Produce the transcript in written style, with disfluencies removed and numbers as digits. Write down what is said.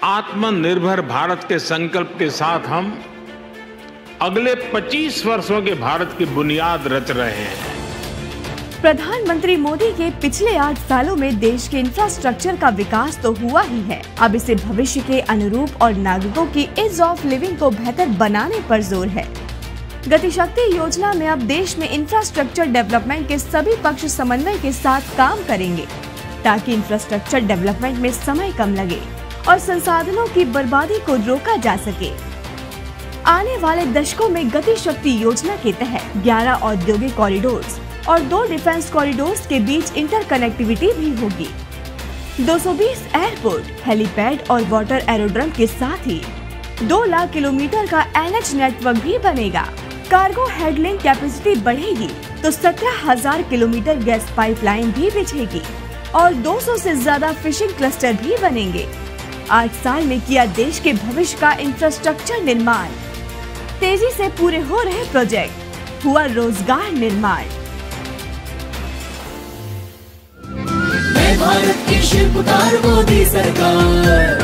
आत्मनिर्भर भारत के संकल्प के साथ हम अगले 25 वर्षों के भारत की बुनियाद रच रहे हैं। प्रधानमंत्री मोदी के पिछले 8 सालों में देश के इंफ्रास्ट्रक्चर का विकास तो हुआ ही है, अब इसे भविष्य के अनुरूप और नागरिकों की ईज ऑफ लिविंग को बेहतर बनाने पर जोर है। गतिशक्ति योजना में अब देश में इंफ्रास्ट्रक्चर डेवलपमेंट के सभी पक्ष समन्वय के साथ काम करेंगे, ताकि इंफ्रास्ट्रक्चर डेवलपमेंट में समय कम लगे और संसाधनों की बर्बादी को रोका जा सके। आने वाले दशकों में गतिशक्ति योजना के तहत 11 औद्योगिक कॉरिडोर्स और 2 डिफेंस कॉरिडोर्स के बीच इंटरकनेक्टिविटी भी होगी। 220 एयरपोर्ट, हेलीपैड और वाटर एरोड्रम के साथ ही 2 लाख किलोमीटर का NH नेटवर्क भी बनेगा। कार्गो हैंडलिंग कैपेसिटी बढ़ेगी तो 17,000 किलोमीटर गैस पाइपलाइन भी बिछेगी और 200 से ज्यादा फिशिंग क्लस्टर भी बनेंगे। 8 साल में किया देश के भविष्य का इंफ्रास्ट्रक्चर निर्माण, तेजी से पूरे हो रहे प्रोजेक्ट, हुआ रोजगार निर्माण। भारत की शिल्पकार मोदी सरकार।